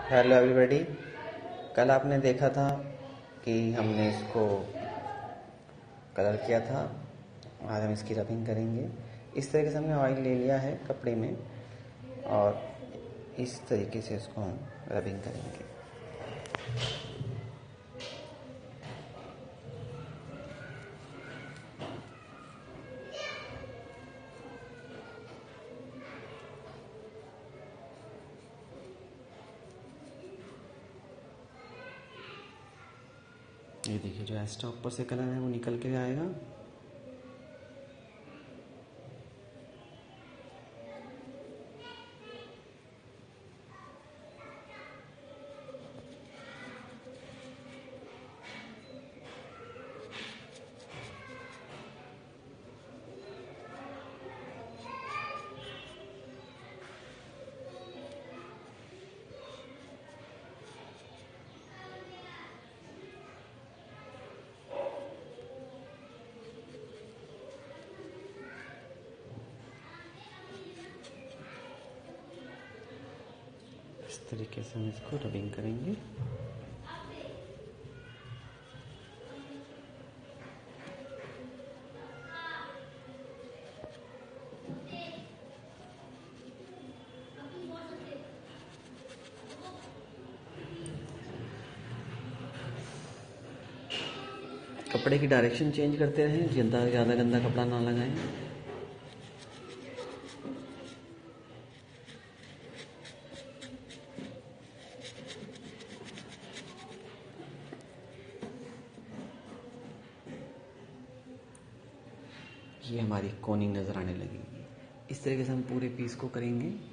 Hello everybody. कल आपने देखा था कि हमने इसको कलर किया था। आज हम इसकी रबिंग करेंगे। इस तरीके से हमने ऑयल ले लिया है कपड़े में और इस तरीके से इसको हम रबिंग करेंगे। ये देखिए, जो एक्स्ट्रा ऊपर से कलर है वो निकल के आएगा। इस तरीके से हम इसको रबिंग करेंगे। कपड़े की डायरेक्शन चेंज करते रहें, ज़्यादा गंदा कपड़ा ना लगाएं। ये हमारी कोनिंग नज़र आने लगेगी। इस तरीके से हम पूरे पीस को करेंगे।